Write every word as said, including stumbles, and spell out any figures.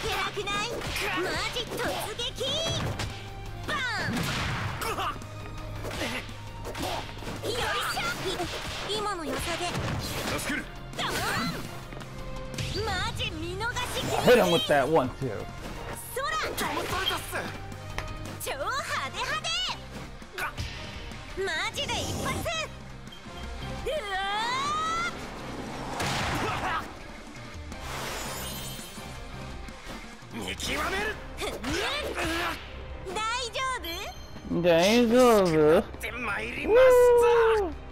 けなくない？マジ突撃バーン。よいしょ。今の良さで助ける。 ドーン。マジ見逃しき Hit him with that one too. 空超派手派手。マジで一発。うわ見極める。 大丈夫？ 大丈夫？ って参りますぞ。